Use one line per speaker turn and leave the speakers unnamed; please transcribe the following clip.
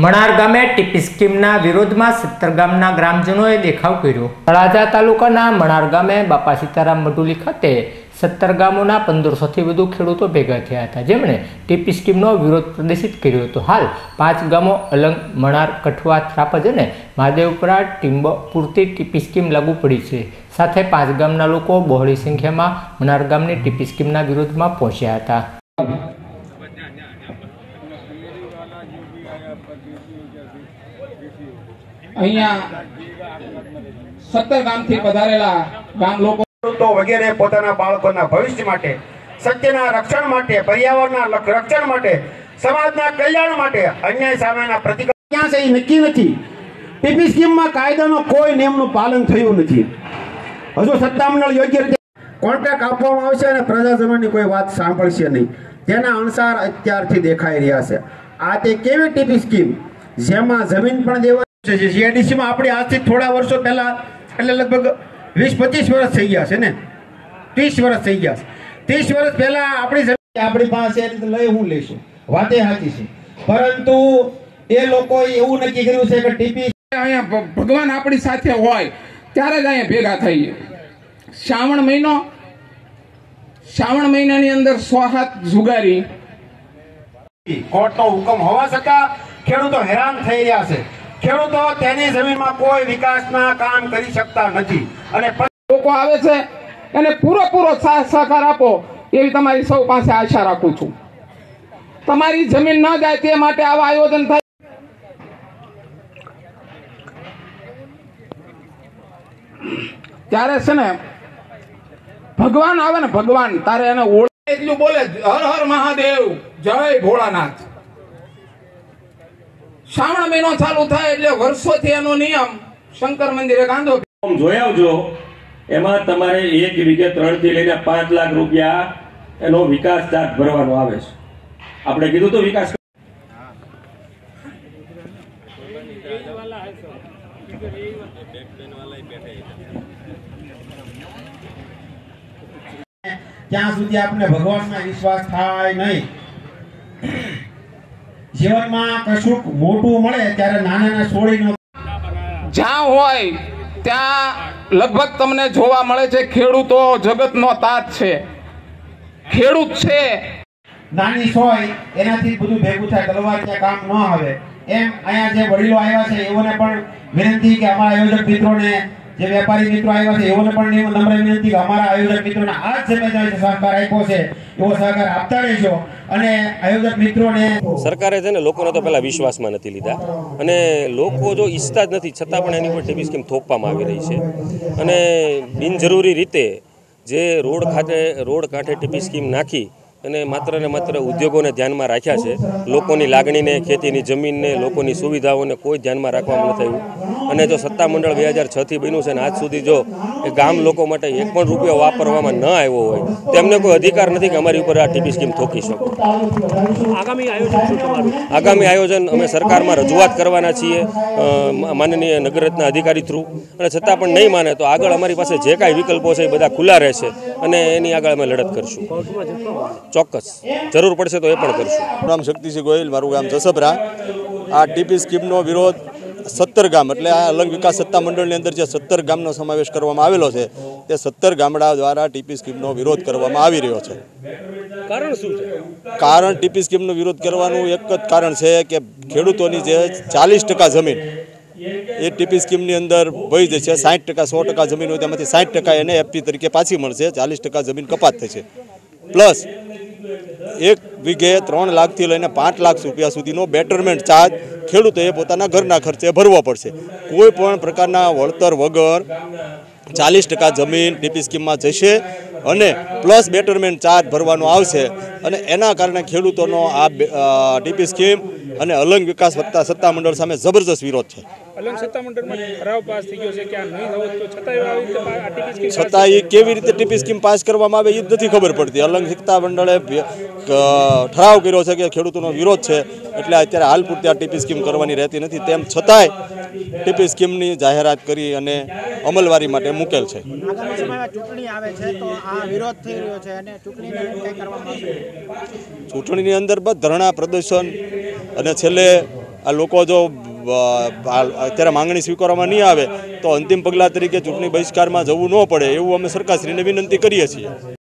मणार गामे टीपी स्कीमना विरोधमां 17 गामना ग्रामजनोए देखाव कर्यो। तळाजा तालुकाना मणार गामे बापा सीताराम मडुली खाते 17 गामोना 1500 थी વધુ ખેડૂતો ભેગા થયા હતા, જેમણે ટીપી સ્કીમનો વિરોધ પ્રદર્શિત કર્યો હતો। હાલ 5 ગામો અલંગ, મणार, કઠવા, ત્રાપજ અને મહાદેવપુરા ટીંબો પૂરતી ટીપી સ્કીમ લાગુ પડી છે। સાથે 5 ગામના લોકો બહોળી સંખ્યામાં મणार ગામની ટીપી સ્કીમના વિરોધમાં પહોંચ્યા હતા।
અહીંયા 17 ગામથી પધારેલા ગામ લોકો
तो वगैरह पोताना बाळकोना भविष्य माटे, सत्यना रक्षण माटे, पर्यावरणना रक्षण माटे, समाजना कल्याण माटे अन्याय सामेना प्रतिकार क्यां से नक्की नथी। टीपी स्कीम में कायदानो कोई नियमनुं पालन थयुं नथी। हजू सत्तामंडळ योग्य रीते कॉन्ट्रेक्ट आपवामां आवशे अने प्रजाजनोनी कोई वात सांभळशे नहीं। तेना अनुसार अत्यारथी देखाई रह्या छे। आ ते केवी टीपी स्कीम जेमां जमीन पण देवाय छे। जीआईडीसी में आपणे आजथी थोड़ा वर्षो पहेला એટલે લગભગ 20-25 વર્ષ થઈ ગયા છે ને, 30 વર્ષ થઈ ગયા છે। 30 વર્ષ પહેલા આપણી પાસે લઈ હું લઈશું, વાતે સાચી છે, પરંતુ એ લોકોએ એવું નક્કી કર્યું છે કે ટીપી
અહીંયા ભગવાન આપણી સાથે હોય ત્યારે જ અહીંયા ભેગા થઈએ। શ્રાવણ મહિનાની અંદર 100 હાથ જુગારી
કોર્ટનો હુકમ હોવા છતાં ખેડૂતો હેરાન થઈ રહ્યા છે। ખેડૂતો તેની જમીનમાં કોઈ વિકાસના કામ કરી શકતા નથી અને
લોકો આવે છે એને પૂરો સાથ સહકાર આપો એવી તમારી સૌ પાસે આશા રાખું છું। તમારી જમીન ન જાય તે માટે આવા આયોજન થાય ત્યારે છે ને ભગવાન આવે ને, ભગવાન તારે એને ઓળખે એટલું બોલે હર હર મહાદેવ, જય ભોળાનાથ। श्रावण महीनो चालू थाय એટલે વર્ષોથી એનો નિયમ શંકર મંદિરે ગાંધો
જોઈ આવજો। એમાં તમારે 1 વીઘે 3 થી લઈને 5 લાખ રૂપિયા એનો વિકાસ ચાર્જ ભરવાનો આવે છે। આપણે કીધું તો વિકાસ
ત્યાં સુધી આપણે ભગવાનમાં વિશ્વાસ થાય નહીં। जीवन में कशुक मोटू मळे त्यारे नाना सोळीनो
ज्यां होय त्यां लगभग तमने जोवा मळे छे खेडूतो जगतनो तात छे। खेडूत छे
नानी सोय एनाथी બધું ભેગું થાય, તલવારથી કામ ન આવે। એમ અહીંયા જે વડીલો આવ્યા છે એઓને પણ વિનંતી કે અમારા આયોજક મિત્રોને, જે વેપારી મિત્રો આવ્યા છે એઓને પણ નમ્ર વિનંતી કે અમારા આયોજક મિત્રોને આ જ સમયે સહકાર આપ્યો છે એવો સહકાર આપતા રહેજો। અને આયોજક મિત્રોને
સરકારે છે ને લોકોને તો પહેલા વિશ્વાસમાં નથી લીધા અને લોકો જો ઈચ્છતા જ નથી છતાં પણ એની પર ટીપી સ્કીમ થોપવામાં આવી રહી છે અને બિનજરૂરી રીતે જે રોડ કાંઠે ટીપી સ્કીમ નાખી અને માત્ર ને માત્ર ઉદ્યોગોને ધ્યાનમાં રાખ્યા છે। લોકોની લાગણીને, ખેતીની જમીનને, લોકોની સુવિધાઓને કોઈ ધ્યાનમાં રાખવામાં ન થયું અને જો સત્તામંડળ 2006 થી બન્યું છે ને આજ સુધી જો એ ગામ લોકો માટે 1 પણ રૂપિયો વાપરવામાં ન આવ્યો હોય તો એમને કોઈ અધિકાર નથી કે અમારી ઉપર આ ટીપી સ્કીમ થોકી શકો। આગામી આયોજન અમે સરકારમાં રજૂઆત કરવાના છીએ માનનીય નગરરત્ન અધિકારી થ્રુ, અને છતાં પણ નહીં માને તો આગળ અમારી પાસે જે કાંઈ વિકલ્પો છે એ બધા ખુલ્લા રહેશે અને એની આગળ અમે લડત કરશું। ચોક્કસ જરૂર પડશે તો એ પણ કરશું।
નામ શક્તિસિંહ ગોહિલ, મારું ગામ જસબરા। આ ટીપી સ્કીમનો વિરોધ 17 ગામ એટલે આ અલંગ વિકાસ સત્તા મંડળની અંદર જે 17 ગામનો સમાવેશ કરવામાં આવેલો છે તે 17 ગામડા દ્વારા ટીપી સ્કીમનો વિરોધ કરવામાં આવી રહ્યો છે।
કારણ શું છે?
કારણ ટીપી સ્કીમનો વિરોધ કરવાનું એક જ કારણ છે કે ખેડૂતોની જે 40% જમીન એ ટીપી સ્કીમની અંદર વહી જશે। 60% 100% જમીન હોય તેમાંથી 60% એને એફપી તરીકે પાછી મળશે, 40% જમીન કપાત થશે। પ્લસ 1 વીઘે 3 લાખથી લઈને 5 લાખ રૂપિયા સુધીનો બેટરમેન્ટ ચાર્જ ખેડૂતોએ પોતાના ઘરના ખર્ચે ભરવો પડશે। કોઈ પણ પ્રકારના વળતર વગર 40% જમીન ટીપી સ્કીમમાં જશે અને પ્લસ બેટરમેન્ટ ચાર્જ ભરવાનો આવશે અને એના કારણે ખેડૂતોનો આ ટીપી સ્કીમ અને અલંગ વિકાસ સત્તામંડળ સામે જબરજસ્ત વિરોધ છે।
અલંગ સત્તામંડળમાં ઠરાવ પાસ થઈ ગયો છે કે આ નહીં થવું તો
છતાં એ કેવી રીતે ટીપી સ્કીમ પાસ કરવામાં આવે એ જ નથી ખબર પડતી। અલંગ સત્તામંડળે ઠરાવ કર્યો છે કે ખેડૂતોનો વિરોધ છે એટલે અત્યારે હાલ પૂરતી આ ટીપી સ્કીમ કરવાની રહેતી નથી, તેમ છતાંય ટીપી સ્કીમની જાહેરાત કરી અને અમલવારી માટે મૂકેલ છે।
આગામી સમયમાં ચૂંટણી આવે છે તો આ વિરોધ થઈ રહ્યો છે અને ચૂંટણીને કઈ કરવામાં આવશે?
ચૂંટણીની અંદર ધરણા પ્રદર્શન અને છેલ્લે આ લોકો જો અત્યારે માંગણી સ્વીકારવામાં નહીં આવે તો અંતિમ પગલાં તરીકે ચૂંટણી બહિષ્કારમાં જવું ન પડે એવું અમે સરકારશ્રીને વિનંતી કરીએ છીએ.